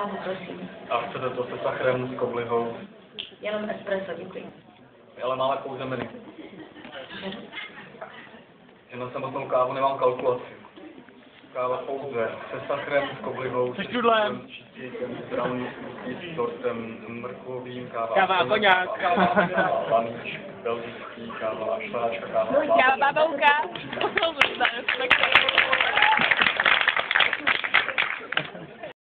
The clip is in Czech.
kávu, prosím. A chcete to se sachrem, s koblihou? Jenom espresso, děkuji. Ale máme pouze menu. Že na samotnou kávu nemám kalkulaci. Káva pouze se sachrem, s koblihou, Se šťudlem, čísíkem, brown, s tortem mrkvovým, káva koňák, káva laníč, belgický, káva šláčka, káva Já babouka.